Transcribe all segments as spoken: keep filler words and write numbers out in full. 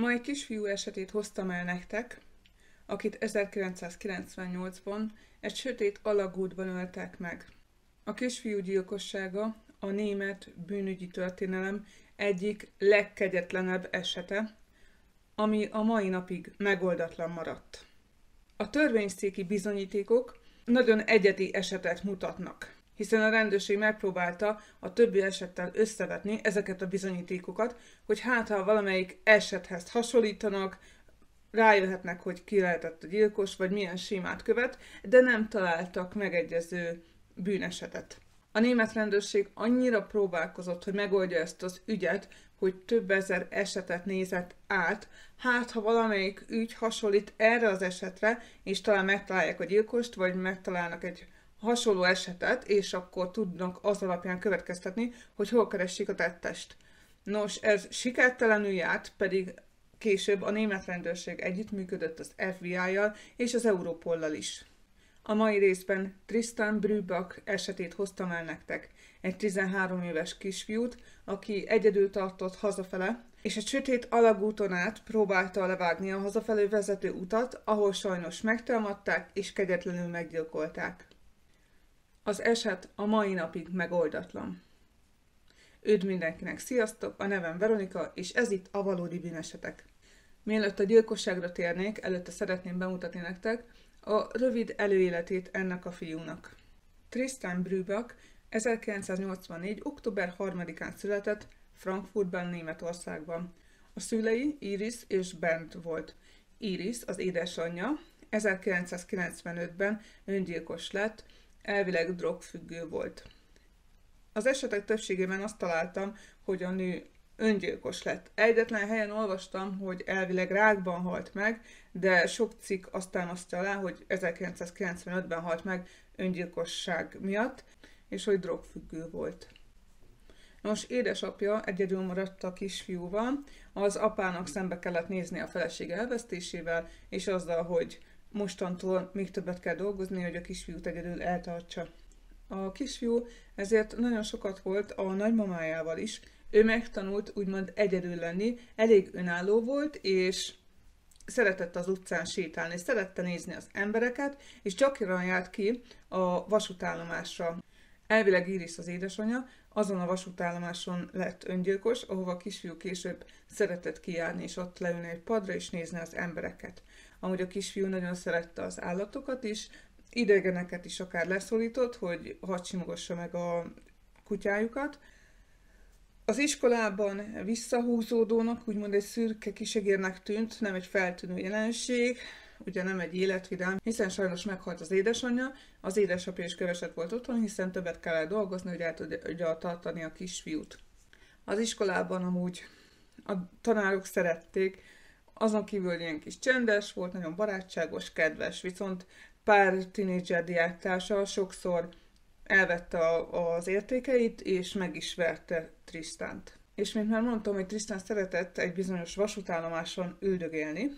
Ma egy kisfiú esetét hoztam el nektek, akit ezerkilencszázkilencvennyolcban egy sötét alagútban öltek meg. A kisfiú gyilkossága a német bűnügyi történelem egyik legkegyetlenebb esete, ami a mai napig megoldatlan maradt. A törvényszéki bizonyítékok nagyon egyedi esetet mutatnak, hiszen a rendőrség megpróbálta a többi esettel összevetni ezeket a bizonyítékokat, hogy hát ha valamelyik esethez hasonlítanak, rájöhetnek, hogy ki lehetett a gyilkos, vagy milyen sémát követ, de nem találtak megegyező bűnesetet. A német rendőrség annyira próbálkozott, hogy megoldja ezt az ügyet, hogy több ezer esetet nézett át, hát ha valamelyik ügy hasonlít erre az esetre, és talán megtalálják a gyilkost, vagy megtalálnak egy hasonló esetet, és akkor tudnak az alapján következtetni, hogy hol keressék a tettest. Nos, ez sikertelenül járt, pedig később a német rendőrség együttműködött az ef bé i-jal és az Europollal is. A mai részben Tristan Brübach esetét hoztam el nektek, egy tizenhárom éves kisfiút, aki egyedül tartott hazafele, és egy sötét alagúton át próbálta levágni a hazafelé vezető utat, ahol sajnos megtámadták és kegyetlenül meggyilkolták. Az eset a mai napig megoldatlan. Üdv mindenkinek, sziasztok! A nevem Veronika, és ez itt a Valódi Bűnesetek. Mielőtt a gyilkosságra térnék, előtte szeretném bemutatni nektek a rövid előéletét ennek a fiúnak. Tristan Brübach ezerkilencszáznyolcvannégy. október harmadikán született Frankfurtban, Németországban. A szülei Iris és Bernd volt. Iris, az édesanyja, ezerkilencszázkilencvenötben öngyilkos lett, elvileg drogfüggő volt. Az esetek többségében azt találtam, hogy a nő öngyilkos lett. Egyetlen helyen olvastam, hogy elvileg rákban halt meg, de sok cikk azt támasztja alá, hogy ezerkilencszázkilencvenötben halt meg öngyilkosság miatt, és hogy drogfüggő volt. Nos, édesapja egyedül maradt a kisfiúval, az apának szembe kellett nézni a felesége elvesztésével, és azzal, hogy mostantól még többet kell dolgozni, hogy a kisfiút egyedül eltartsa. A kisfiú ezért nagyon sokat volt a nagymamájával is. Ő megtanult úgymond egyedül lenni, elég önálló volt, és szeretett az utcán sétálni, szerette nézni az embereket, és gyakran járt ki a vasútállomásra. Elvileg Iris, az édesanyja, azon a vasútállomáson lett öngyilkos, ahova a kisfiú később szeretett kijárni, és ott leülni egy padra, és nézni az embereket. Amúgy a kisfiú nagyon szerette az állatokat is, idegeneket is akár leszólított, hogy hadd simogassa meg a kutyájukat. Az iskolában visszahúzódónak, úgymond egy szürke kisegérnek tűnt, nem egy feltűnő jelenség, ugye nem egy életvidám, hiszen sajnos meghalt az édesanyja, az édesapja is keveset volt otthon, hiszen többet kellett dolgozni, hogy el tudja tartani a kisfiút. Az iskolában amúgy a tanárok szerették, azon kívül ilyen kis csendes volt, nagyon barátságos, kedves, viszont pár tinédzser diáktársa sokszor elvette a, az értékeit, és meg is verte Tristant. És mint már mondtam, hogy Tristan szeretett egy bizonyos vasútállomáson üldögélni.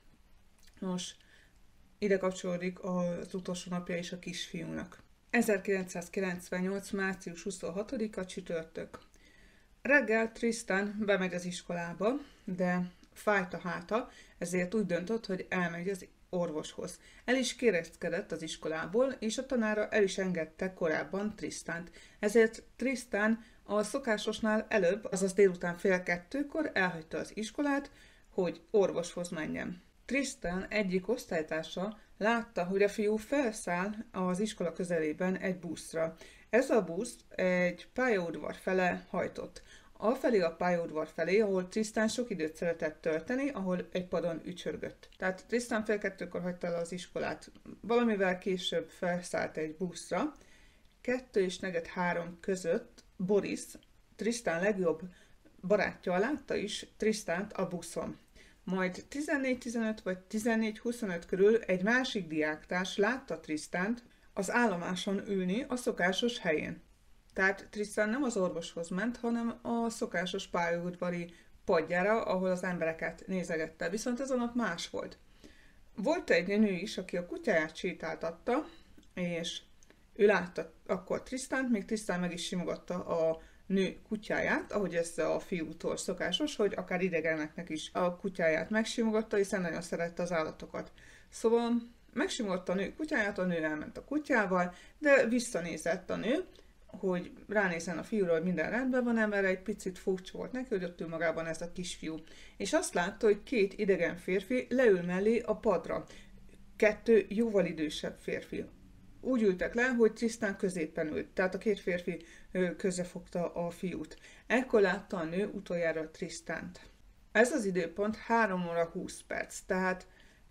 Nos, ide kapcsolódik az utolsó napja is a kisfiúnak. ezerkilencszázkilencvennyolc. március huszonhatodika. csütörtök. Reggel Tristan bemegy az iskolába, de fájt a háta, ezért úgy döntött, hogy elmegy az orvoshoz. El is kérezkedett az iskolából, és a tanára el is engedte korábban Tristant. Ezért Tristan a szokásosnál előbb, azaz délután fél kettőkor elhagyta az iskolát, hogy orvoshoz menjen. Tristan egyik osztálytársa látta, hogy a fiú felszáll az iskola közelében egy buszra. Ez a busz egy pályaudvar fele hajtott. Afelé a pályaudvar felé, ahol Tristan sok időt szeretett tölteni, ahol egy padon ücsörgött. Tehát Tristan fél kettőkor hagyta el az iskolát. Valamivel később felszállt egy buszra. Kettő és negyed három között Boris, Tristan legjobb barátja, látta is Tristant a buszon. Majd tizennégy tizenöt vagy tizennégy huszonöt körül egy másik diáktárs látta Tristant az állomáson ülni a szokásos helyén. Tehát Tristan nem az orvoshoz ment, hanem a szokásos pályaudvari padjára, ahol az embereket nézegette. Viszont ez a nap más volt. Volt egy nő is, aki a kutyáját sétáltatta, és ő látta akkor Tristant, még Tristan meg is simogatta a nő kutyáját, ahogy ez a fiútól szokásos, hogy akár idegeneknek is a kutyáját megsimogatta, hiszen nagyon szerette az állatokat. Szóval megsimogatta a nő kutyáját, a nő elment a kutyával, de visszanézett a nő, hogy ránézzen a fiúra, hogy minden rendben van, mert egy picit furcsa volt neki, hogy ott ül magában ez a kisfiú. És azt látta, hogy két idegen férfi leül mellé a padra. Kettő jóval idősebb férfi. Úgy ültek le, hogy Tristan középen ült, tehát a két férfi közrefogta a fiút. Ekkor látta a nő utoljára Tristant. Ez az időpont három óra húsz perc, tehát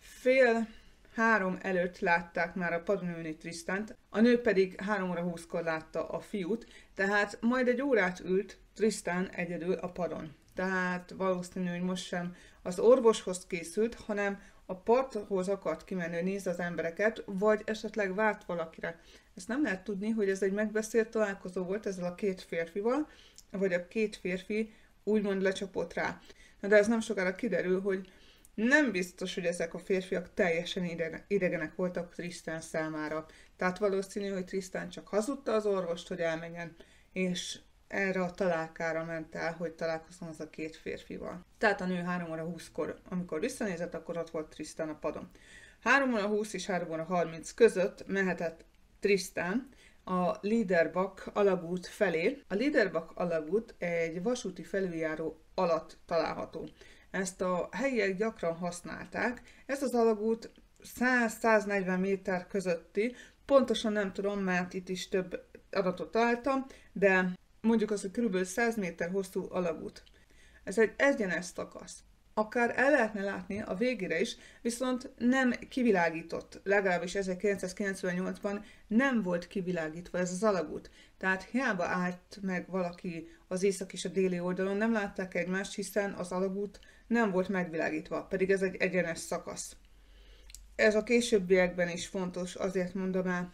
fél három előtt látták már a padon ülni Tristant, a nő pedig három óra húszkor látta a fiút, tehát majd egy órát ült Tristan egyedül a padon. Tehát valószínű, hogy most sem az orvoshoz készült, hanem a parthoz akart kimenni, nézze az embereket, vagy esetleg várt valakire. Ezt nem lehet tudni, hogy ez egy megbeszélt találkozó volt ezzel a két férfival, vagy a két férfi úgymond lecsapott rá. De ez nem sokára kiderül, hogy nem biztos, hogy ezek a férfiak teljesen idegenek voltak Tristan számára. Tehát valószínű, hogy Tristan csak hazudta az orvost, hogy elmenjen, és erre a találkára ment el, hogy találkozzon az a két férfival. Tehát a nő három óra húszkor, amikor visszanézett, akkor ott volt Tristan a padon. három óra húsz és három óra harminc között mehetett Tristan a Liederbach alagút felé. A Liederbach alagút egy vasúti felüljáró alatt található. Ezt a helyiek gyakran használták. Ez az alagút száz-száznegyven méter közötti, pontosan nem tudom, mert itt is több adatot találtam, de mondjuk az, hogy kb. száz méter hosszú alagút. Ez egy egyenes szakasz. Akár el lehetne látni a végére is, viszont nem kivilágított. Legalábbis ezerkilencszázkilencvennyolcban nem volt kivilágítva ez az alagút. Tehát hiába állt meg valaki az észak és a déli oldalon, nem látták egymást, hiszen az alagút nem volt megvilágítva, pedig ez egy egyenes szakasz. Ez a későbbiekben is fontos, azért mondom el.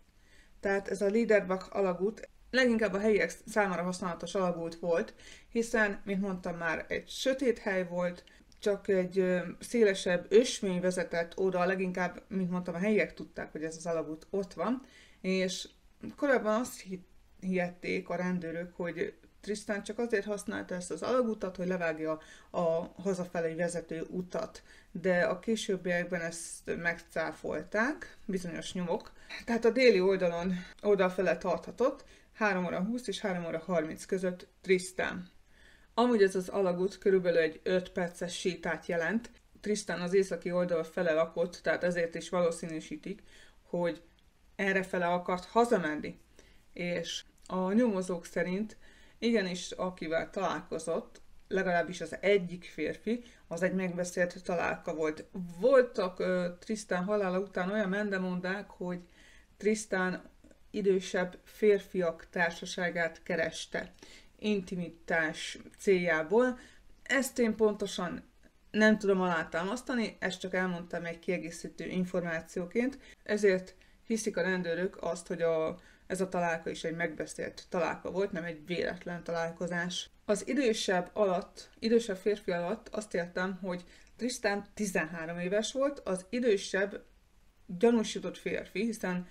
Tehát ez a Liederbach alagút leginkább a helyiek számára használatos alagút volt, hiszen, mint mondtam már, egy sötét hely volt, csak egy szélesebb ösvény vezetett oda, leginkább, mint mondtam, a helyiek tudták, hogy ez az alagút ott van, és korábban azt hihették a rendőrök, hogy Tristan csak azért használta ezt az alagutat, hogy levágja a hazafelé vezető utat, de a későbbiekben ezt megcáfolták, bizonyos nyomok. Tehát a déli oldalon oldalfele tarthatott, három óra húsz és három óra harminc között Tristan. Amúgy ez az alagút körülbelül egy öt perces sétát jelent. Tristan az északi oldal fele lakott, tehát ezért is valószínűsítik, hogy errefele akart hazamenni. És a nyomozók szerint igenis, akivel találkozott, legalábbis az egyik férfi, az egy megbeszélt találka volt. Voltak uh, Tristan halála után olyan mendemondák, hogy Tristan idősebb férfiak társaságát kereste intimitás céljából. Ezt én pontosan nem tudom alátámasztani, ezt csak elmondtam egy kiegészítő információként, ezért hiszik a rendőrök azt, hogy a, ez a találka is egy megbeszélt találka volt, nem egy véletlen találkozás. Az idősebb alatt, idősebb férfi alatt azt értem, hogy Tristan tizenhárom éves volt, az idősebb gyanúsított férfi, hiszen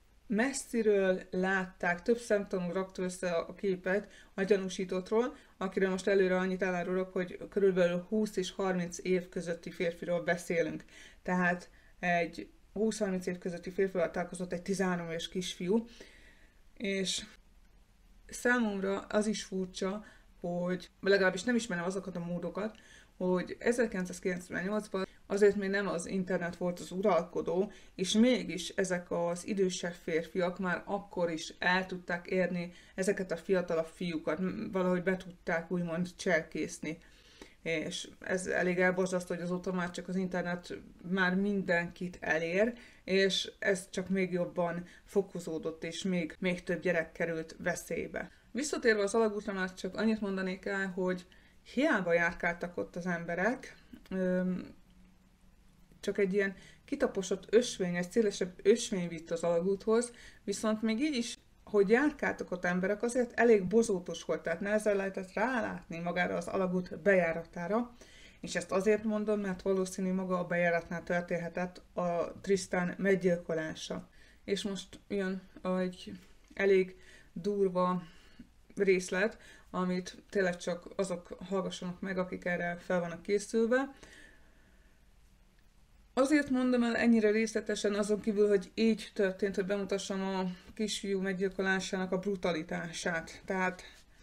messziről látták, több szemtanú rakta össze a képet a gyanúsítottról, akiről most előre annyit elárulok, hogy körülbelül húsz és harminc év közötti férfiról beszélünk. Tehát egy húsz-harminc év közötti férfival találkozott egy tizenhárom éves kisfiú, és számomra az is furcsa, hogy legalábbis nem ismerem azokat a módokat, hogy ezerkilencszázkilencvennyolcban azért még nem az internet volt az uralkodó, és mégis ezek az idősebb férfiak már akkor is el tudták érni ezeket a fiatalabb fiúkat, valahogy be tudták úgymond cselkészni. És ez elég elborzasztó, hogy azóta már csak az internet már mindenkit elér, és ez csak még jobban fokozódott, és még, még több gyerek került veszélybe. Visszatérve az alagútra, már csak annyit mondanék el, hogy hiába járkáltak ott az emberek, csak egy ilyen kitaposott ösvény, egy szélesebb ösvény vitt az alagúthoz, viszont még így is, hogy járkáltak ott emberek, azért elég bozótos volt, tehát nehezen lehetett rálátni magára az alagút bejáratára, és ezt azért mondom, mert valószínű maga a bejáratnál történhetett a Tristan meggyilkolása. És most jön egy elég durva részlet, amit tényleg csak azok hallgassanak meg, akik erre fel vannak készülve. Azért mondom el ennyire részletesen, azon kívül, hogy így történt, hogy bemutassam a kisfiú meggyilkolásának a brutalitását. Tehát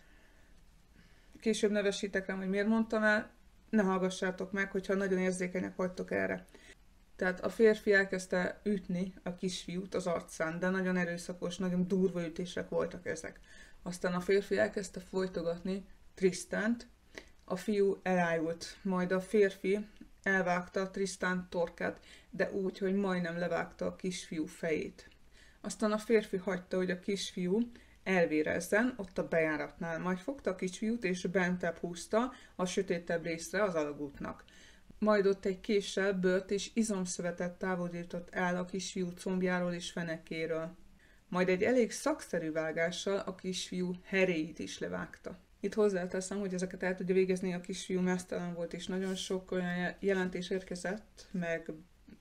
később nevesítek rám, hogy miért mondtam el, ne hallgassátok meg, hogyha nagyon érzékenyek vagytok erre. Tehát a férfi elkezdte ütni a kisfiút az arcán, de nagyon erőszakos, nagyon durva ütések voltak ezek. Aztán a férfi elkezdte folytogatni Tristant, a fiú elájult, majd a férfi elvágta Tristan torkát, de úgy, hogy majdnem levágta a kisfiú fejét. Aztán a férfi hagyta, hogy a kisfiú elvérezzen ott a bejáratnál, majd fogta a kisfiút és bentebb húzta a sötétebb részre az alagútnak. Majd ott egy késsel bőrt és izomszövetet távolított el a kisfiú combjáról és fenekéről. Majd egy elég szakszerű vágással a kisfiú heréit is levágta. Itt hozzáteszem, hogy ezeket el tudja végezni, a kisfiú meztelen volt, és nagyon sok olyan jelentés érkezett, meg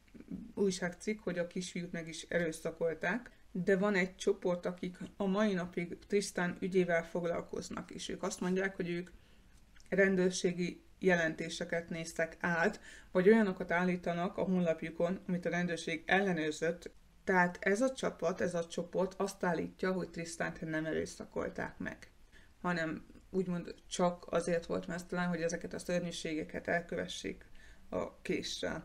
újságcikk, hogy a kisfiút meg is erőszakolták. De van egy csoport, akik a mai napig Tristan ügyével foglalkoznak, és ők azt mondják, hogy ők rendőrségi jelentéseket néztek át, vagy olyanokat állítanak a honlapjukon, amit a rendőrség ellenőrzött. Tehát ez a csapat, ez a csoport azt állítja, hogy Tristant nem erőszakolták meg, hanem úgymond csak azért volt meztelen, hogy ezeket a szörnyűségeket elkövessék a késsel.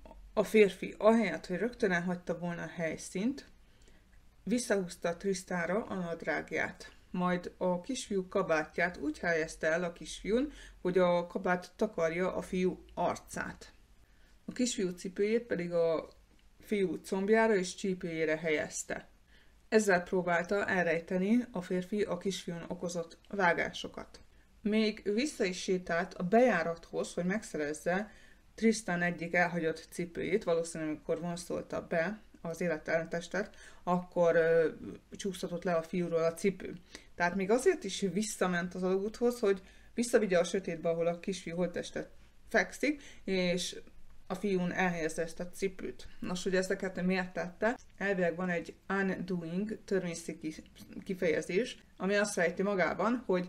A férfi ahelyett, hogy rögtön elhagyta volna a helyszínt, visszahúzta Tristanra a nadrágját. Majd a kisfiú kabátját úgy helyezte el a kisfiún, hogy a kabát takarja a fiú arcát. A kisfiú cipőjét pedig a fiú combjára és csípőjére helyezte. Ezzel próbálta elrejteni a férfi a kisfiún okozott vágásokat. Még vissza is sétált a bejárathoz, hogy megszerezze Tristan egyik elhagyott cipőjét, valószínűleg amikor vonszolta be az élettelen testet, akkor ö, csúsztatott le a fiúról a cipő. Tehát még azért is visszament az alagúthoz, hogy visszavigye a sötétbe, ahol a kisfiú holttestet fekszik, és a fiún elhelyezze ezt a cipőt. Nos, hogy ezeket miért tette? Elvileg van egy undoing törvényszéki kifejezés, ami azt rejti magában, hogy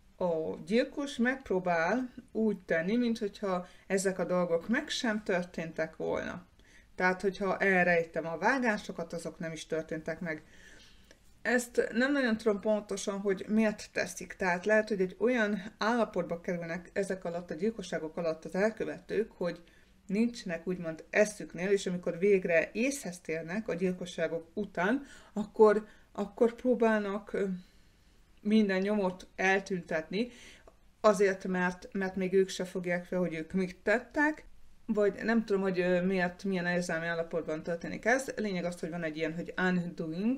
a gyilkos megpróbál úgy tenni, mintha ezek a dolgok meg sem történtek volna. Tehát, hogyha elrejtem a vágásokat, azok nem is történtek meg. Ezt nem nagyon tudom pontosan, hogy miért teszik. Tehát lehet, hogy egy olyan állapotba kerülnek ezek alatt a gyilkosságok alatt az elkövetők, hogy nincsenek úgymond eszüknél, és amikor végre észhez térnek a gyilkosságok után, akkor, akkor próbálnak minden nyomot eltüntetni, azért, mert, mert még ők se fogják fel, hogy ők mit tettek, vagy nem tudom, hogy miért, milyen érzelmi állapotban történik ez. Lényeg az, hogy van egy ilyen, hogy undoing,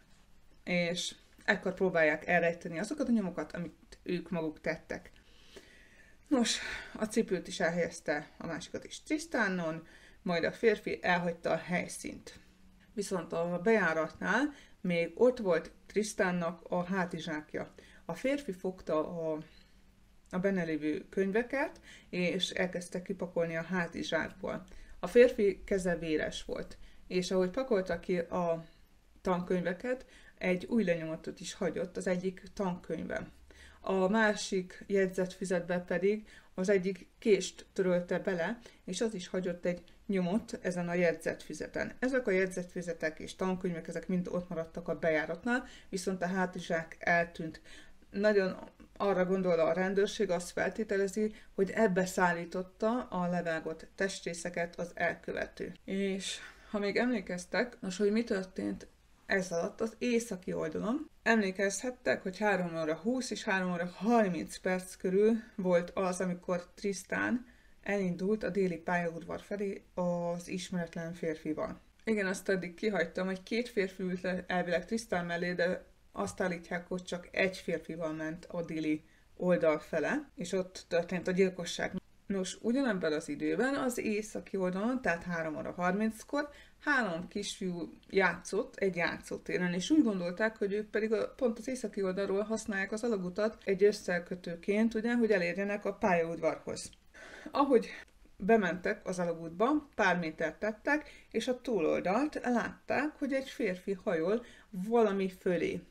és ekkor próbálják elrejteni azokat a nyomokat, amit ők maguk tettek. Nos, a cipőt is elhelyezte, a másikat is Tristanon, majd a férfi elhagyta a helyszínt. Viszont a bejáratnál még ott volt Tristannak a hátizsákja. A férfi fogta a, a benne lévő könyveket, és elkezdte kipakolni a hátizsákból. A férfi keze véres volt, és ahogy pakolta ki a tankönyveket, egy új lenyomatot is hagyott az egyik tankönyvben. A másik jegyzetfüzetbe pedig az egyik kést törölte bele, és az is hagyott egy nyomot ezen a jegyzetfüzeten. Ezek a jegyzetfüzetek és tankönyvek, ezek mind ott maradtak a bejáratnál, viszont a hátizsák eltűnt. Nagyon arra gondol a rendőrség, azt feltételezi, hogy ebbe szállította a levágott testrészeket az elkövető. És ha még emlékeztek, most, hogy mi történt ez alatt az északi oldalon, emlékezhettek, hogy három óra húsz és három óra harminc perc körül volt az, amikor Tristan elindult a déli pályaudvar felé az ismeretlen férfival. Igen, azt eddig kihagytam, hogy két férfi ült le elvileg Tristan mellé, de azt állítják, hogy csak egy férfival ment a déli oldal fele, és ott történt a gyilkosság. Nos, ugyanebben az időben az északi oldalon, tehát három óra harminckor három kisfiú játszott egy játszótéren, és úgy gondolták, hogy ők pedig a, pont az északi oldalról használják az alagutat egy összekötőként, ugye, hogy elérjenek a pályaudvarhoz. Ahogy bementek az alagútba, pár métert tettek, és a túloldalt látták, hogy egy férfi hajol valami fölé.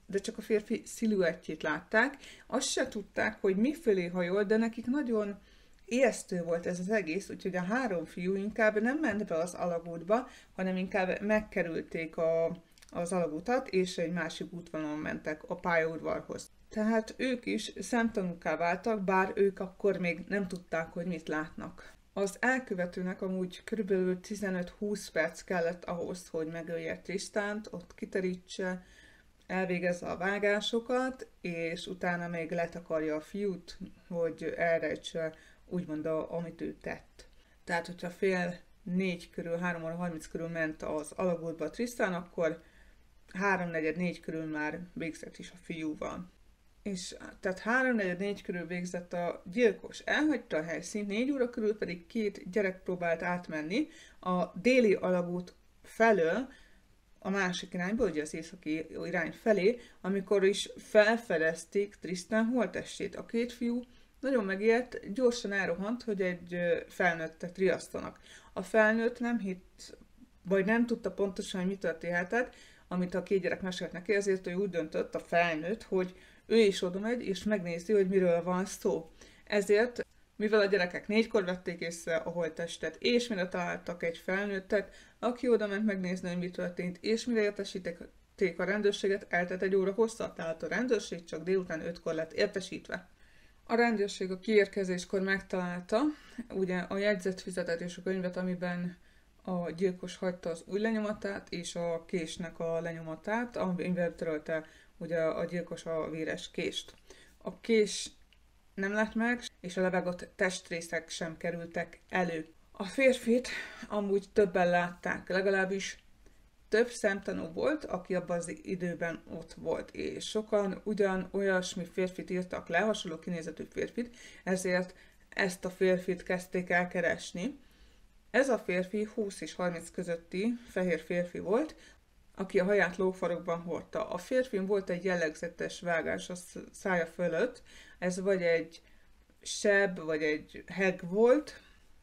de csak a férfi sziluettjét látták. Azt se tudták, hogy mifölé hajol, de nekik nagyon ijesztő volt ez az egész, úgyhogy a három fiú inkább nem ment be az alagútba, hanem inkább megkerülték a, az alagútat, és egy másik útvonalon mentek a pályaudvarhoz. Tehát ők is szemtanúkká váltak, bár ők akkor még nem tudták, hogy mit látnak. Az elkövetőnek amúgy körülbelül tizenöt-húsz perc kellett ahhoz, hogy megölje Tristant, ott kiterítse, elvégezze a vágásokat, és utána még letakarja a fiút, hogy elrejtse úgymond a, amit ő tett. Tehát, hogyha fél négy körül, három óra harminc körül ment az alagútba Tristan, akkor háromnegyed négy körül már végzett is a fiúval. És tehát háromnegyed négy körül végzett a gyilkos. Elhagyta a helyszínt, négy óra körül pedig két gyerek próbált átmenni a déli alagút felől, a másik irányba, ugye az északi irány felé, amikor is felfedezték Tristan holttestét. A két fiú nagyon megijedt, gyorsan elrohant, hogy egy felnőttet riasztanak. A felnőtt nem hitt, vagy nem tudta pontosan, hogy mi történhetett, amit a két gyerek mesélt neki, ezért ő úgy döntött, a felnőtt, hogy ő is oda megy, és megnézi, hogy miről van szó. Ezért, mivel a gyerekek négykor vették észre a holttestet, és mire találtak egy felnőttet, aki oda ment megnézni, hogy mi történt, és mire értesítették a rendőrséget, eltelt egy óra hosszat, tehát a rendőrség csak délután ötkor lett értesítve. A rendőrség a kiérkezéskor megtalálta ugye a jegyzetfüzetet és a könyvet, amiben a gyilkos hagyta az új lenyomatát és a késnek a lenyomatát, amiben törölte ugye a gyilkos a véres kést. A kés nem lett meg, és a levágott testrészek sem kerültek elő. A férfit amúgy többen látták, legalábbis több szemtanú volt, aki abban az időben ott volt, és sokan ugyan olyasmi férfit írtak le, hasonló kinézetű férfit, ezért ezt a férfit kezdték el keresni. Ez a férfi húsz és harminc közötti fehér férfi volt, aki a haját lófarokban hordta. A férfin volt egy jellegzetes vágás a szája fölött, ez vagy egy seb, vagy egy heg volt,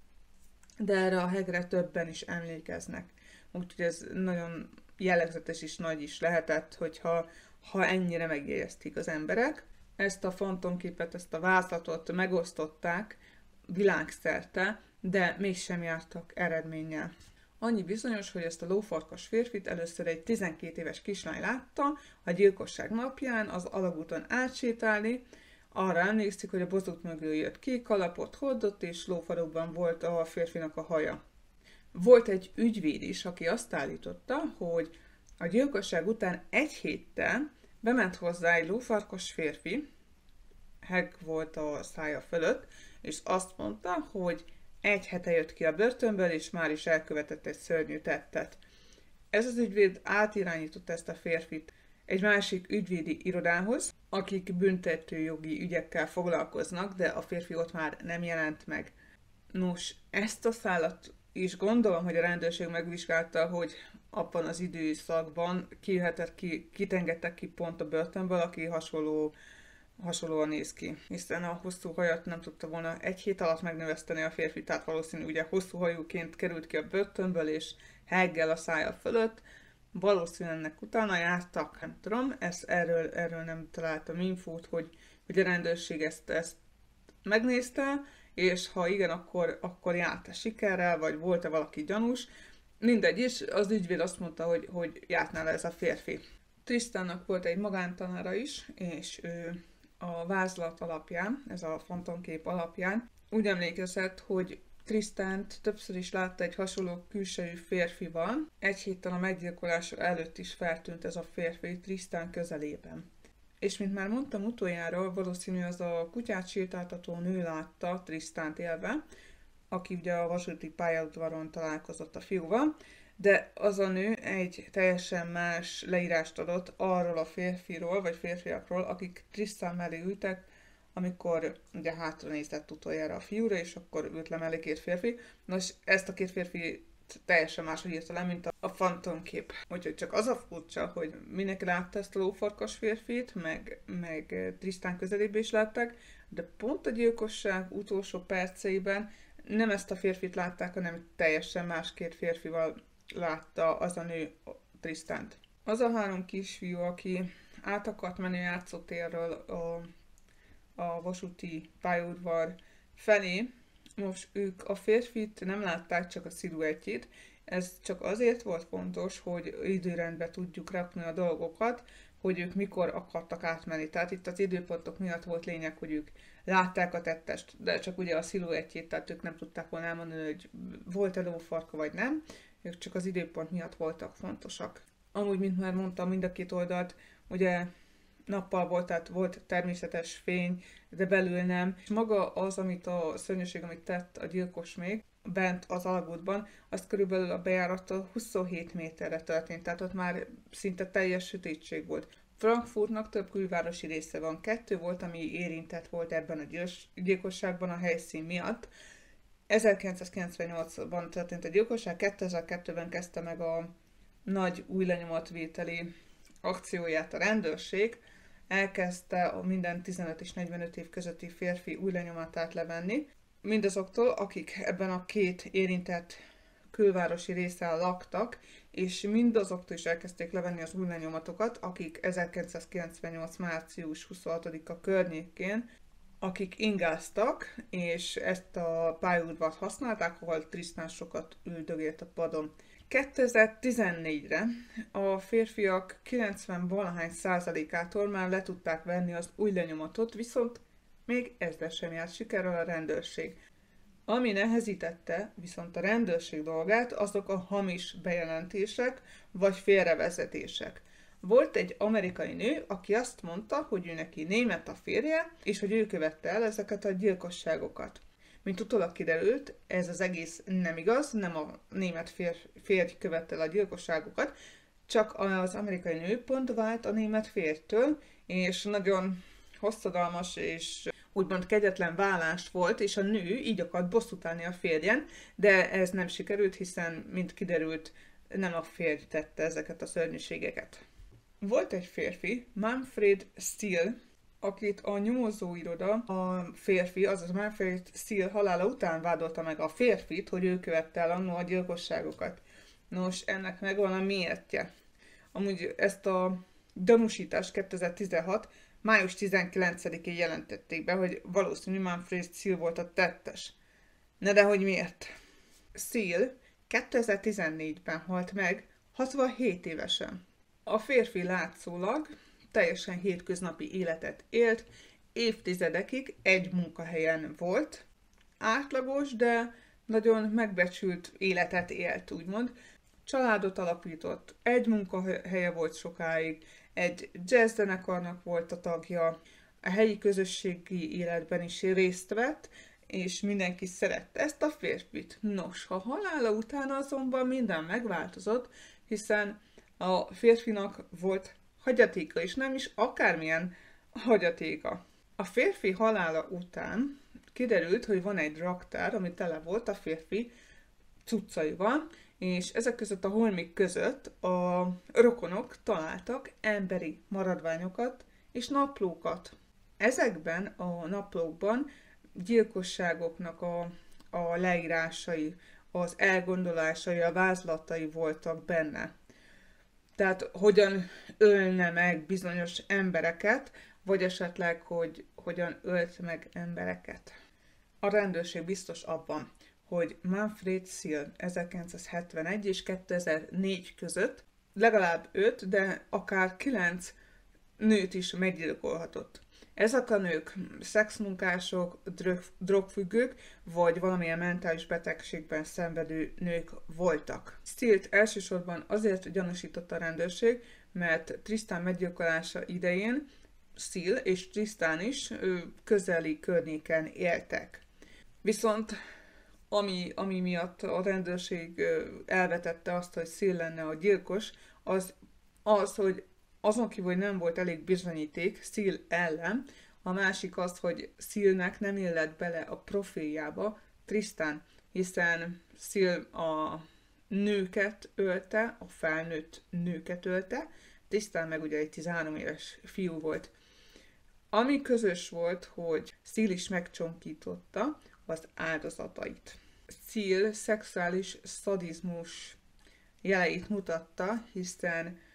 de erre a hegre többen is emlékeznek. Úgyhogy ez nagyon jellegzetes és nagy is lehetett, hogyha ha ennyire megjegyezték az emberek. Ezt a fantomképet, ezt a vázlatot megosztották világszerte, de mégsem jártak eredménnyel. Annyi bizonyos, hogy ezt a lófarkas férfit először egy tizenkét éves kislány látta a gyilkosság napján az alagúton átsétálni. Arra emlékszik, hogy a bozót mögül jött ki, kalapot hordott, és lófarokban volt a férfinak a haja. Volt egy ügyvéd is, aki azt állította, hogy a gyilkosság után egy héttel bement hozzá egy lófarkas férfi, heg volt a szája fölött, és azt mondta, hogy egy hete jött ki a börtönből, és már is elkövetett egy szörnyű tettet. Ez az ügyvéd átirányította ezt a férfit egy másik ügyvédi irodához, akik büntetőjogi ügyekkel foglalkoznak, de a férfi ott már nem jelent meg. Nos, ezt a szállat is gondolom, hogy a rendőrség megvizsgálta, hogy abban az időszakban kihetett ki, kitengedtek ki pont a börtönből, aki hasonló hasonlóan néz ki, hiszen a hosszú hajat nem tudta volna egy hét alatt megnöveszteni a férfi, tehát valószínű ugye hosszú hajúként került ki a börtönből, és heggel a szája fölött, valószínűleg ennek utána jártak, nem tudom, ezt, erről, erről nem találtam infót, hogy, hogy a rendőrség ezt, ezt megnézte, és ha igen, akkor, akkor járt-e sikerrel, vagy volt-e valaki gyanús, mindegy is, az ügyvéd azt mondta, hogy, hogy járt nála ez a férfi. Tristannak volt egy magántanára is, és ő a vázlat alapján, ez a fantomkép alapján úgy emlékezett, hogy Tristant többször is látta egy hasonló külsejű férfival. Egy héttel a meggyilkolása előtt is feltűnt ez a férfi Tristan közelében. És mint már mondtam utoljára, valószínű az a kutyát sétáltató nő látta Tristant élve, aki ugye a vasúti pályaudvaron találkozott a fiúval, de az a nő egy teljesen más leírást adott arról a férfiról, vagy férfiakról, akik Tristan mellé ültek, amikor ugye hátra nézett utoljára a fiúra, és akkor ült le mellé két férfi. Nos, ezt a két férfi teljesen máshogy írta le, mint a fantomkép. Úgyhogy csak az a furcsa, hogy mindenki látta ezt a lófarkas férfit, meg, meg Tristan közelébe is látták, de pont a gyilkosság utolsó perceiben nem ezt a férfit látták, hanem teljesen más két férfival látta az a nő Tristant. Az a három kisfiú, aki át akart menni a játszótérről a, a vasúti pályaudvar felé. Most ők a férfit nem látták, csak a sziluettjét. Ez csak azért volt fontos, hogy időrendbe tudjuk rakni a dolgokat, hogy ők mikor akartak átmenni. Tehát itt az időpontok miatt volt lényeg, hogy ők látták a tettest, de csak ugye a sziluettjét, tehát ők nem tudták volna elmondani, hogy volt-e lófarka vagy nem. Ők csak az időpont miatt voltak fontosak. Amúgy, mint már mondtam, mind a két oldalt, ugye nappal volt, tehát volt természetes fény, de belül nem. És maga az, amit a szörnyűség, amit tett a gyilkos még, bent az alagútban, az körülbelül a bejárattól huszonhét méterre történt, tehát ott már szinte teljes sötétség volt. Frankfurtnak több külvárosi része van. Kettő volt, ami érintett volt ebben a gyilkosságban a helyszín miatt. ezerkilencszázkilencvennyolcban történt a gyilkosság, kétezer-kettőben kezdte meg a nagy új lenyomatvételi akcióját a rendőrség, elkezdte a minden tizenöt és negyvenöt év közötti férfi új lenyomatát levenni. Mindazoktól, akik ebben a két érintett külvárosi részen laktak, és mindazoktól is elkezdték levenni az új lenyomatokat, akik ezerkilencszázkilencvennyolc. március huszonhatodika környékén, akik ingáztak, és ezt a pályaudvart használták, ahol Tristan sokat üldögélt a padon. kétezer-tizennégyre a férfiak kilencven-valahány százalékától már le tudták venni az új lenyomatot, viszont még ezzel sem járt sikerrel a rendőrség. Ami nehezítette viszont a rendőrség dolgát, azok a hamis bejelentések vagy félrevezetések. Volt egy amerikai nő, aki azt mondta, hogy ő neki német a férje, és hogy ő követte el ezeket a gyilkosságokat. Mint utólag kiderült, ez az egész nem igaz, nem a német fér, férj követte el a gyilkosságokat, csak az amerikai nő pont vált a német férjtől, és nagyon hosszadalmas és úgymond kegyetlen vállás volt, és a nő így akart bosszút állni a férjen, de ez nem sikerült, hiszen, mint kiderült, nem a férj tette ezeket a szörnyűségeket. Volt egy férfi, Manfred Steele, akit a nyomozóiroda, a férfi, azaz Manfred Steele halála után vádolta meg a férfit, hogy ő követte el annó a gyilkosságokat. Nos, ennek megvan a miértje. Amúgy ezt a gyanúsítást kétezer-tizenhat. május tizenkilencedikén jelentették be, hogy valószínű Manfred Steele volt a tettes. Na de hogy miért? Steele kétezer-tizennégyben halt meg, hatvanhét évesen. A férfi látszólag teljesen hétköznapi életet élt, évtizedekig egy munkahelyen volt, átlagos, de nagyon megbecsült életet élt, úgymond. Családot alapított, egy munkahelye volt sokáig, egy jazzzenekarnak volt a tagja, a helyi közösségi életben is részt vett, és mindenki szerette ezt a férfit. Nos, a halála után azonban minden megváltozott, hiszen a férfinak volt hagyatéka, és nem is akármilyen hagyatéka. A férfi halála után kiderült, hogy van egy raktár, ami tele volt a férfi cuccaival, és ezek között a holmik között a rokonok találtak emberi maradványokat és naplókat. Ezekben a naplókban gyilkosságoknak a, a leírásai, az elgondolásai, a vázlatai voltak benne. Tehát hogyan ölne meg bizonyos embereket, vagy esetleg, hogy hogyan ölt meg embereket. A rendőrség biztos abban, hogy Manfred Steele ezerkilencszázhetvenegy és kétezer-négy között legalább öt, de akár kilenc nőt is meggyilkolhatott. Ezek a nők szexmunkások, drog, drogfüggők, vagy valamilyen mentális betegségben szenvedő nők voltak. Steele-t elsősorban azért gyanúsította a rendőrség, mert Tristan meggyilkolása idején Steele és Tristan is ő, közeli környéken éltek. Viszont ami, ami miatt a rendőrség elvetette azt, hogy Steele lenne a gyilkos, az az, hogy azon kívül, hogy nem volt elég bizonyíték Steele ellen, a másik az, hogy Steele-nek nem illett bele a profiljába Tristan, hiszen Steele a nőket ölte, a felnőtt nőket ölte, Tristan meg ugye egy tizenhárom éves fiú volt. Ami közös volt, hogy Steele is megcsonkította az áldozatait. Steele szexuális szadizmus jeleit mutatta, hiszen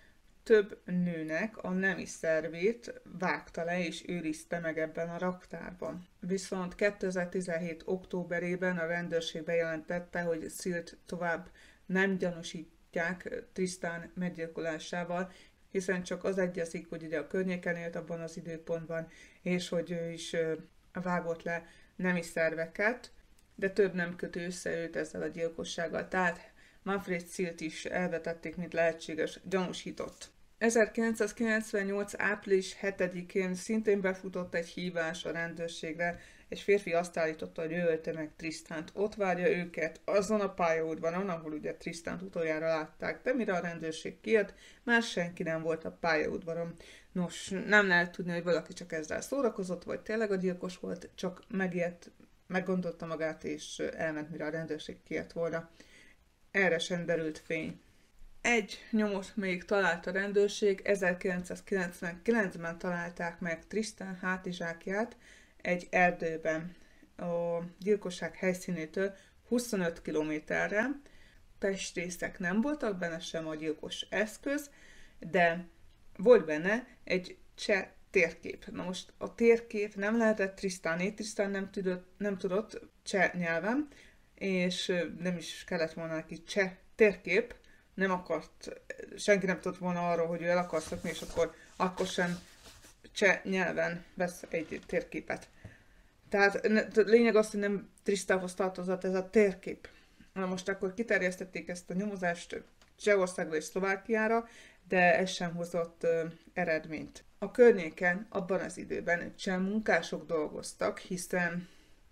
több nőnek a nemi szervét vágta le és őrizte meg ebben a raktárban. Viszont kétezer-tizenhét. októberében a rendőrség bejelentette, hogy Sealt tovább nem gyanúsítják Tristan meggyilkolásával, hiszen csak az egyezik, hogy ugye a környéken élt abban az időpontban, és hogy ő is vágott le nemi szerveket, de több nem kötő össze őt ezzel a gyilkossággal. Tehát Manfred Sealt is elvetették, mint lehetséges gyanúsított. ezerkilencszázkilencvennyolc. április hetedikén szintén befutott egy hívás a rendőrségre. Egy férfi azt állította, hogy ő ölte meg Tristant. Ott várja őket azon a pályaudvaron, ahol ugye Tristant utoljára látták, de mire a rendőrség kijött, már senki nem volt a pályaudvaron. Nos, nem lehet tudni, hogy valaki csak ezzel szórakozott, vagy tényleg a gyilkos volt, csak megijedt, meggondolta magát, és elment, mire a rendőrség kijött volna. Erre sem derült fény. Egy nyomot még talált a rendőrség, ezerkilencszázkilencvenkilencben találták meg Tristan hátizsákját egy erdőben. A gyilkosság helyszínétől huszonöt kilométerre. Testrészek nem voltak benne, sem a gyilkos eszköz, de volt benne egy cseh térkép. Na most a térkép nem lehetett Tristané, Tristan nem tudott, nem tudott cseh nyelven, és nem is kellett volna neki cseh térkép, nem akart, senki nem tudott volna arról, hogy ő el akar szökni, és akkor, akkor sem cseh nyelven vesz egy térképet. Tehát a lényeg az, hogy nem Tristanhoz tartozott ez a térkép. Na most akkor kiterjesztették ezt a nyomozást Csehországra és Szlovákiára, de ez sem hozott ö, eredményt. A környéken abban az időben cseh munkások dolgoztak, hiszen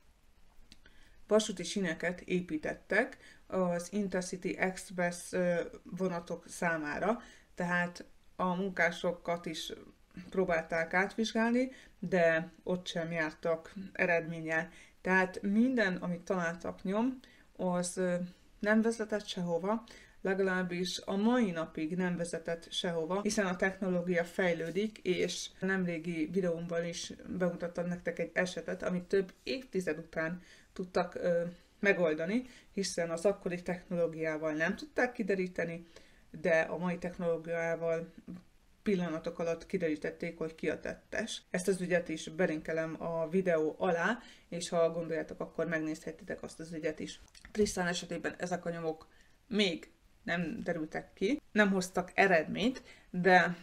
vasúti síneket építettek az Intercity Express vonatok számára, tehát a munkásokat is próbálták átvizsgálni, de ott sem jártak eredménnyel. Tehát minden, amit találtak nyom, az nem vezetett sehova, legalábbis a mai napig nem vezetett sehova, hiszen a technológia fejlődik, és nemrégi videómban is bemutattam nektek egy esetet, amit több évtized után tudtak ö, megoldani, hiszen az akkori technológiával nem tudták kideríteni, de a mai technológiával pillanatok alatt kiderítették, hogy ki a tettes. Ezt az ügyet is belinkelem a videó alá, és ha gondoljátok, akkor megnézhetitek azt az ügyet is. Tristan esetében ezek a nyomok még nem derültek ki, nem hoztak eredményt, de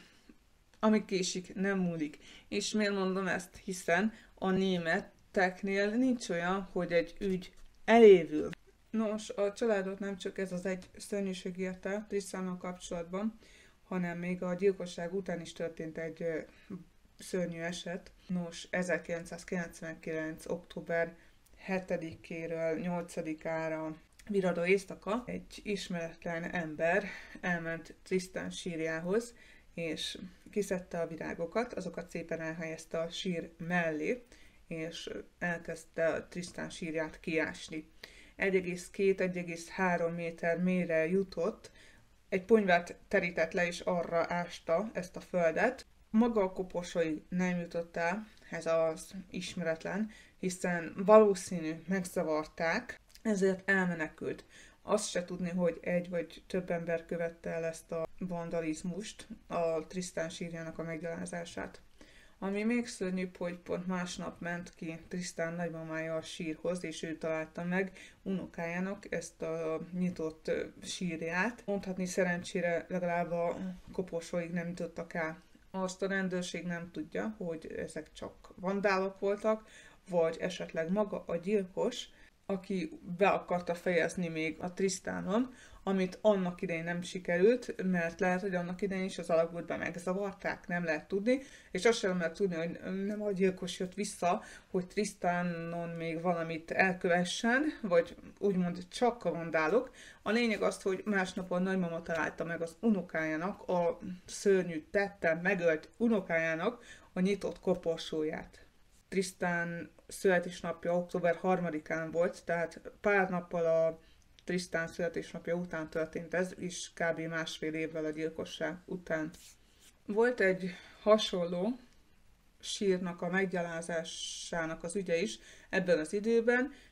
ami késik, nem múlik. És miért mondom ezt? Hiszen a németeknél nincs olyan, hogy egy ügy elévül. Nos, a családot nem csak ez az egy szörnyűség érte Tristannal kapcsolatban, hanem még a gyilkosság után is történt egy szörnyű eset. Nos, ezerkilencszázkilencvenkilenc. október hetedikéről nyolcadikára viradó éjszaka egy ismeretlen ember elment Tristan sírjához, és kiszedte a virágokat, azokat szépen elhelyezte a sír mellé, és elkezdte a Tristan sírját kiásni. egy egész két - egy egész három méter mélyre jutott, egy ponyvát terített le, és arra ásta ezt a földet. Maga a koporsóig nem jutott el, ez az ismeretlen, hiszen valószínű megzavarták, ezért elmenekült. Azt se tudni, hogy egy vagy több ember követte el ezt a vandalizmust, a Tristan sírjának a meggyalázását. Ami még szörnyűbb, hogy pont másnap ment ki Tristan nagymamája a sírhoz, és ő találta meg unokájának ezt a nyitott sírját. Mondhatni szerencsére legalább a koporsóig nem jutottak el. Azt a rendőrség nem tudja, hogy ezek csak vandálok voltak, vagy esetleg maga a gyilkos, aki be akarta fejezni még a Tristanon, amit annak idején nem sikerült, mert lehet, hogy annak idején is az alagútban megzavarták, nem lehet tudni, és azt sem lehet tudni, hogy nem a gyilkos jött vissza, hogy Tristanon még valamit elkövessen, vagy úgymond csak a vandálok. A lényeg az, hogy másnap a nagymama találta meg az unokájának, a szörnyű tetten megölt unokájának a nyitott koporsóját. Tristan születésnapja október harmadikán volt, tehát pár nappal a Tristan születésnapja után történt ez, és kb. Másfél évvel a gyilkosság után. Volt egy hasonló sírnak a meggyalázásának az ügye is ebben az időben,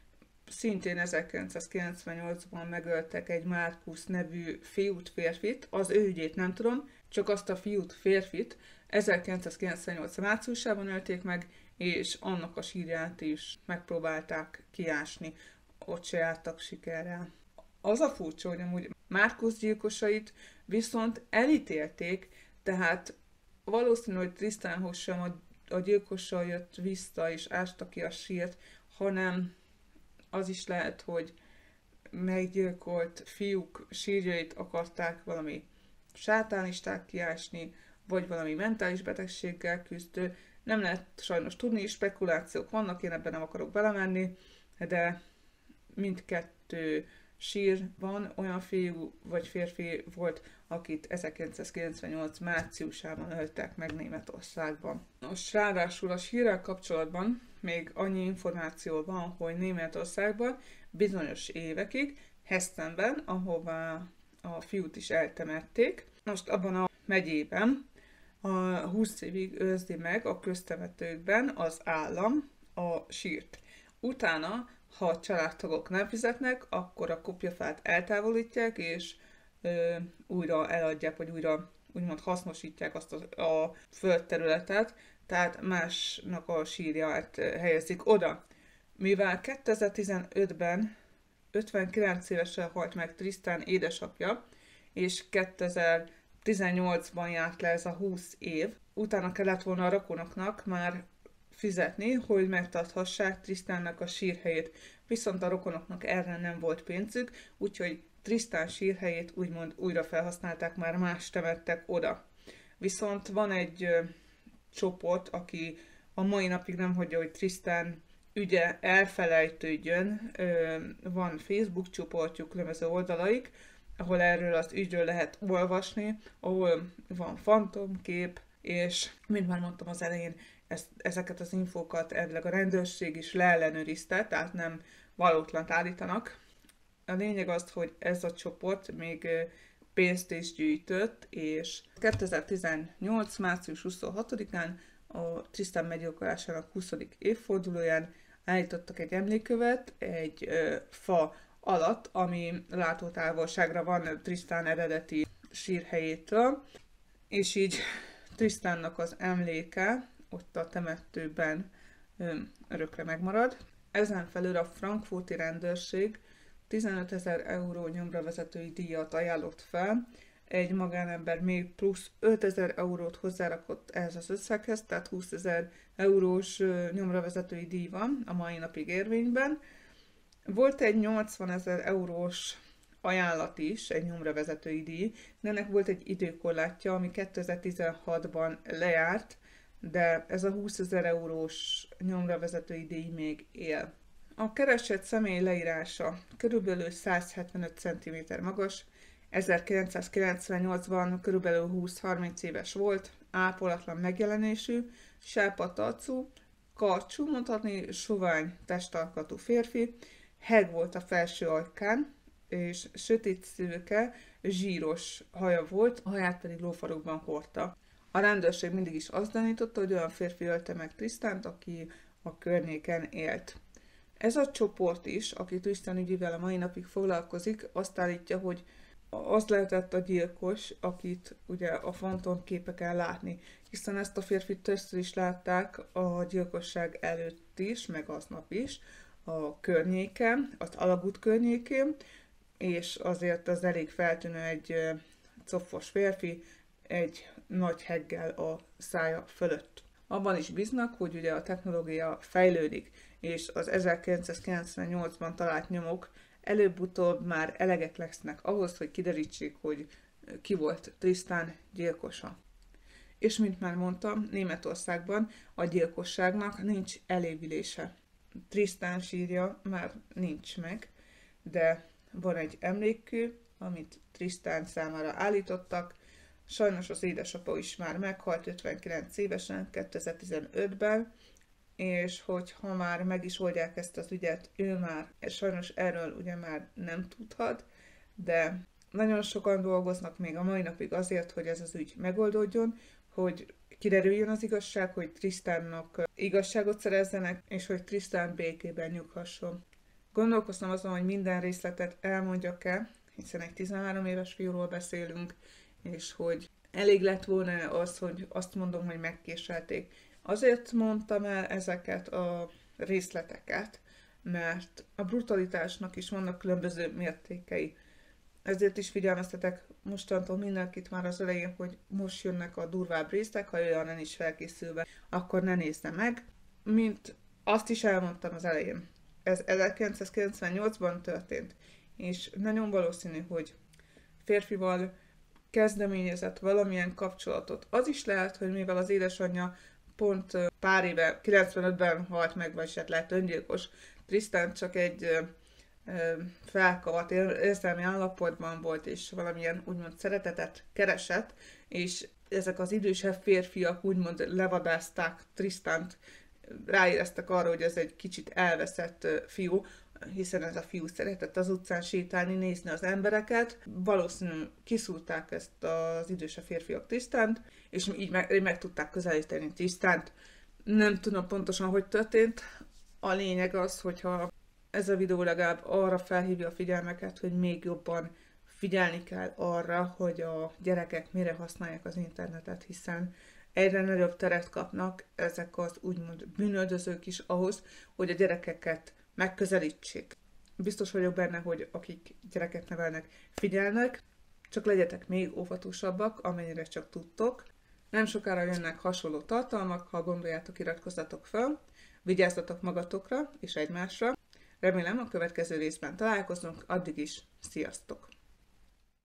szintén ezerkilencszázkilencvennyolcban megöltek egy Márkusz nevű fiút, férfit, az ő ügyét nem tudom, csak azt a fiút, férfit ezerkilencszázkilencvennyolc márciusában ölték meg, és annak a sírját is megpróbálták kiásni, ott se jártak sikerrel. Az a furcsa, hogy amúgy Márkusz gyilkosait viszont elítélték, tehát valószínű, hogy Tristanhoz sem a, a gyilkossal jött vissza és ásta ki a sírt, hanem az is lehet, hogy meggyilkolt fiúk sírjait akarták valami sátánisták kiásni, vagy valami mentális betegséggel küzdő. Nem lehet sajnos tudni, spekulációk vannak, én ebben nem akarok belemenni, de mindkettő sírban olyan fiú vagy férfi volt, akit ezerkilencszázkilencvennyolc márciusában öltek meg Németországban. Most ráadásul a sírrel kapcsolatban még annyi információ van, hogy Németországban bizonyos évekig, Hessenben, ahová a fiút is eltemették, most abban a megyében a húsz évig őrzi meg a köztemetőkben az állam a sírt. Utána, ha a családtagok nem fizetnek, akkor a kopjafát eltávolítják, és ö, újra eladják, vagy újra úgymond hasznosítják azt a, a földterületet, tehát másnak a sírját helyezik oda. Mivel kétezer-tizenötben ötvenkilenc évesen halt meg Tristan édesapja, és kétezer-tizennyolcban járt le ez a húsz év, utána kellett volna a rokonoknak már fizetni, hogy megtarthassák Tristannak a sírhelyét. Viszont a rokonoknak erre nem volt pénzük, úgyhogy Tristan sírhelyét úgymond újra felhasználták, már más temettek oda. Viszont van egy ö, csoport, aki a mai napig nem hagyja, hogy Tristan ügye elfelejtődjön. Ö, van Facebook csoportjuk, különböző oldalaik, ahol erről az ügyről lehet olvasni, ahol van fantomkép, és mint már mondtam az elején, ezt, ezeket az infókat elvileg a rendőrség is leellenőrizte, tehát nem valótlant állítanak. A lényeg az, hogy ez a csoport még pénzt is gyűjtött, és kétezer-tizennyolc március huszonhatodikán a Tristan meggyilkolásának huszadik évfordulóján állítottak egy emlékkövet egy ö, fa alatt, ami látótávolságra van Tristan eredeti sírhelyétől, és így Tristannak az emléke ott a temetőben ö, örökre megmarad. Ezen felül a frankfurti rendőrség tizenötezer euró nyomravezetői díjat ajánlott fel, egy magánember még plusz ötezer eurót hozzárakott ehhez az összeghez, tehát húszezer eurós nyomravezetői díj van a mai napig érvényben. Volt egy nyolcvanezer eurós ajánlat is, egy nyomravezetői díj, de ennek volt egy időkorlátja, ami kétezer-tizenhatban lejárt, de ez a húszezer eurós nyomravezetői díj még él. A keresett személy leírása körülbelül száz hetvenöt centiméter magas, ezerkilencszázkilencvennyolcban körülbelül húsz-harminc éves volt, ápolatlan megjelenésű, sápadt arcú, karcsú, mondhatni sovány testalkatú férfi, heg volt a felső ajkán, és sötét szőke, zsíros haja volt, a haját pedig lófarokban hordta. A rendőrség mindig is azt gyanította, hogy olyan férfi ölte meg Tristant, aki a környéken élt. Ez a csoport is, aki Tristan ügyével a mai napig foglalkozik, azt állítja, hogy az lehetett a gyilkos, akit ugye a fantomképeken látni, hiszen ezt a férfit többször is látták a gyilkosság előtt is, meg aznap is, a környéken, az alagút környékén, és azért az elég feltűnő egy cofos férfi, egy nagy heggel a szája fölött. Abban is bíznak, hogy ugye a technológia fejlődik, és az ezerkilencszázkilencvennyolcban talált nyomok előbb-utóbb már elegek lesznek ahhoz, hogy kiderítsék, hogy ki volt Tristan gyilkosa. És mint már mondtam, Németországban a gyilkosságnak nincs elévülése. Tristan sírja már nincs meg, de van egy emlékkő, amit Tristan számára állítottak. Sajnos az édesapa is már meghalt ötvenkilenc évesen, kétezer-tizenötben, és hogyha már meg is oldják ezt az ügyet, ő már sajnos erről ugye már nem tudhat, de nagyon sokan dolgoznak még a mai napig azért, hogy ez az ügy megoldódjon, hogy kiderüljön az igazság, hogy Tristannak igazságot szerezzenek, és hogy Tristan békében nyughasson. Gondolkoztam azon, hogy minden részletet elmondjak-e, hiszen egy tizenhárom éves fiúról beszélünk, és hogy elég lett volna az, hogy azt mondom, hogy megkéselték. Azért mondtam el ezeket a részleteket, mert a brutalitásnak is vannak különböző mértékei. Ezért is figyelmeztetek mostantól mindenkit már az elején, hogy most jönnek a durvább részek, ha olyan nem is felkészülve, akkor ne nézze meg. Mint azt is elmondtam az elején, ez ezerkilencszázkilencvennyolcban történt, és nagyon valószínű, hogy férfival kezdeményezett valamilyen kapcsolatot. Az is lehet, hogy mivel az édesanyja pont pár éve, kilencvenötben halt meg, vagy hát lehet öngyilkos, Tristan csak egy felkavart érzelmi állapotban volt, és valamilyen úgymond szeretetet keresett, és ezek az idősebb férfiak úgymond levadázták Tristant, ráéreztek arra, hogy ez egy kicsit elveszett fiú, hiszen ez a fiú szeretett az utcán sétálni, nézni az embereket. Valószínűleg kiszúrták ezt az idősebb férfiak Tristant, és így meg, meg tudták közelíteni Tristant. Nem tudom pontosan, hogy történt. A lényeg az, hogyha ez a videó legalább arra felhívja a figyelmeket, hogy még jobban figyelni kell arra, hogy a gyerekek mire használják az internetet, hiszen egyre nagyobb teret kapnak ezek az úgymond bűnöldözők is ahhoz, hogy a gyerekeket megközelítsék. Biztos vagyok benne, hogy akik gyereket nevelnek, figyelnek, csak legyetek még óvatosabbak, amennyire csak tudtok. Nem sokára jönnek hasonló tartalmak, ha gondoljátok, iratkozzatok fel, vigyázzatok magatokra és egymásra. Remélem a következő részben találkozunk, addig is sziasztok!